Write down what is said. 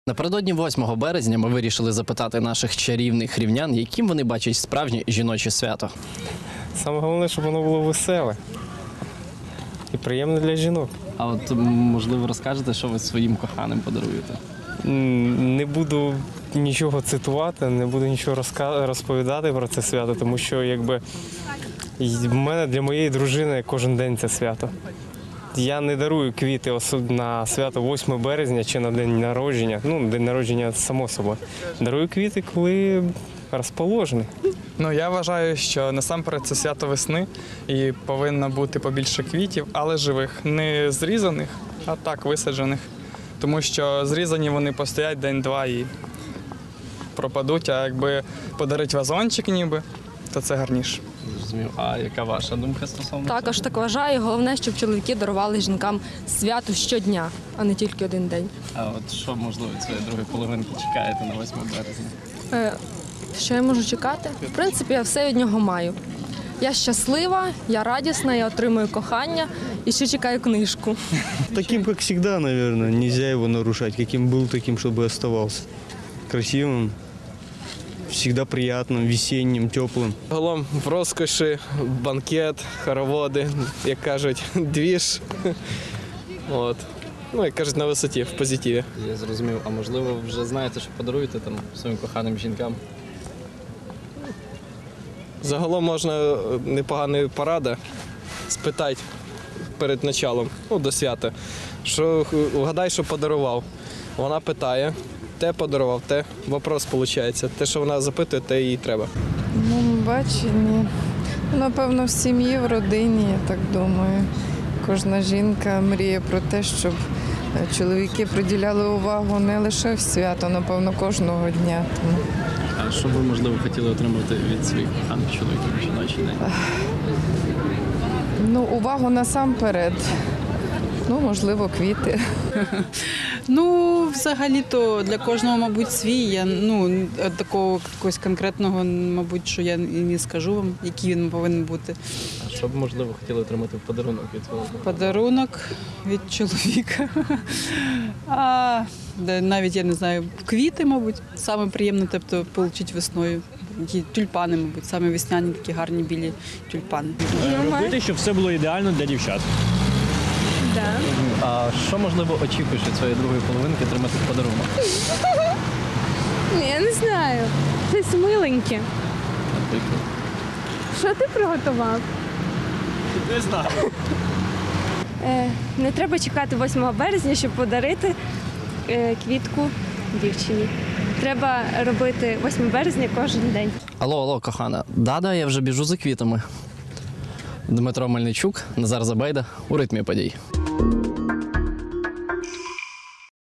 Напередодні 8 березня ми вирішили запитати наших чарівних рівнян, яким вони бачать справжнє жіноче свято. Саме головне, щоб воно було веселе і приємне для жінок. А от, можливо, розкажете, що ви своїм коханим подаруєте? Не буду нічого цитувати, не буду нічого розповідати про це свято, тому що в мене для моєї дружини кожен день це свято. Я не дарую квіти на свято 8 березня чи на день народження. День народження само собою. Дарую квіти, коли розположений. Я вважаю, що насамперед це свято весни і повинно бути побільше квітів, але живих, не зрізаних, а так висаджених. Тому що зрізані вони постоять день-два і пропадуть, а якби подарити вазончик ніби, то це гарніше. Зрозумів. А яка ваша думка стосовно цього? Також так вважаю. Головне, щоб чоловіки дарували жінкам свято щодня, а не тільки один день. А от що, можливо, від своєї другої половинки чекаєте на 8 березня? Що я можу чекати? В принципі, я все від нього маю. Я щаслива, я радісна, я отримую кохання і ще чекаю книжку. Таким, как всегда, наверное, нельзя его нарушать. Каким был, таким, чтобы оставался. Красивым, всегда приятным, весенним, теплым. Загалом в розкоші, банкет, хороводи, як кажуть, двіж. Як кажуть, на висоті, в позитиві. Я зрозумів. А можливо, вже знаєте, що подаруєте там своїм коханим жінкам? Загалом можна непоганої поради спитати перед началом, до свята, що вгадай, що подарував. Вона питає, те подарував, те вопрос виходить. Те, що вона запитує, те їй треба. Бачення. Напевно, в сім'ї, в родині, я так думаю. Кожна жінка мріє про те, щоб чоловіки приділяли увагу не лише в свято, напевно, кожного дня. А що ви, можливо, хотіли отримати від своїх коханих чоловіків в жіночий день? Увагу насамперед. Можливо, квіти. Взагалі-то для кожного, мабуть, свій. Я такого якогось конкретного, мабуть, що я і не скажу вам, який він повинен бути. А що б, можливо, хотіли отримати в подарунок від свого коханого? Подарунок від чоловіка. Навіть, я не знаю, квіти, мабуть, саме приємне, тобто, отримати весною. Такі тюльпани, мабуть, саме весняні, такі гарні білі тюльпани. Робити, щоб все було ідеально для дівчат. А що, можливо, очікуєш від своєї другої половинки отримати в подарунок? Я не знаю. Щось миленьке. Наприклад. Що ти приготував? Не знаю. Не треба чекати 8 березня, щоб подарити квітку дівчині. Треба робити 8 березня кожен день. Алло, кохана. Да, я вже біжу за квітами. Дмитро Мельничук, Назар Забайда у ритмі подій.